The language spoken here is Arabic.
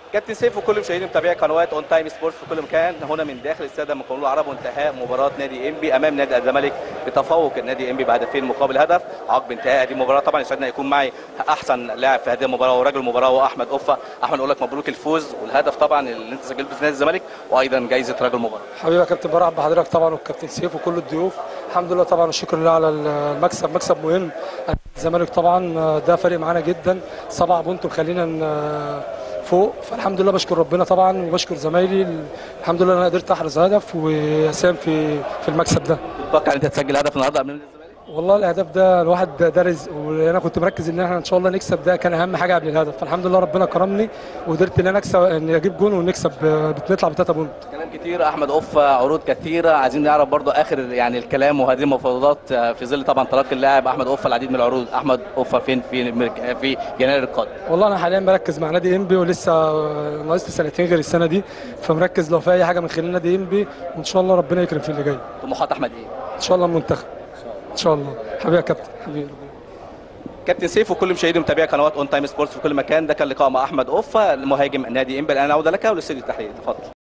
كابتن سيف وكل مشاهدي متابعي قنوات اون تايم سبورتس في كل مكان، هنا من داخل استاد المقاولون العرب وانتهاء مباراه نادي انبي امام نادي الزمالك بتفوق النادي انبي بهدفين مقابل هدف. عقب انتهاء هذه المباراه طبعا يسعدنا يكون معي احسن لاعب في هذه المباراه ورجل المباراه هو احمد اوفا. احمد اقول لك مبروك الفوز والهدف طبعا اللي انت سجلته في نادي الزمالك وايضا جائزه رجل المباراه. حبيبي يا كابتن، برحب بحضرتك طبعا والكابتن سيف وكل الضيوف. الحمد لله طبعا والشكر لله على المكسب، مكسب مهم. الزمالك طبعا ده فارق معانا جدا، 7 بونت مخلينا فوق، فالحمد لله بشكر ربنا طبعا وبشكر زمايلي. الحمد لله انا قدرت احرز هدف واساهم في المكسب ده. تتوقع ان انت تسجل هدف النهارده قبل نادي الزمالك؟ والله الاهداف ده الواحد ده رزق، وانا كنت مركز ان احنا ان شاء الله نكسب، ده كان اهم حاجه قبل الهدف. فالحمد لله ربنا كرمني وقدرت ان انا اكسب، ان اجيب جون ونكسب، نطلع ب3 بونت. كلام كتير احمد اوفا، عروض كثيره، عايزين نعرف برضو اخر يعني الكلام وهذه المفاوضات في ظل طبعا تلقي اللاعب احمد اوفا العديد من العروض. احمد اوفا فين في يناير القادم؟ والله انا حاليا مركز مع نادي انبي ولسه ناقص لي سنتين غير السنه دي، فمركز لو في اي حاجه من خلال نادي انبي، وان شاء الله ربنا يكرم في اللي جاي. طموحات احمد ايه؟ ان شاء الله المنتخب ان شاء الله. حبيبي يا كابتن، حبيبي. كابتن سيف وكل مشاهدي متابعي قنوات اون تايم سبورتس في كل مكان، ده كان لقاء مع احمد اوفا المهاجم نادي انبي. الان اعود لك ولاستوديو التحليل، تفضل.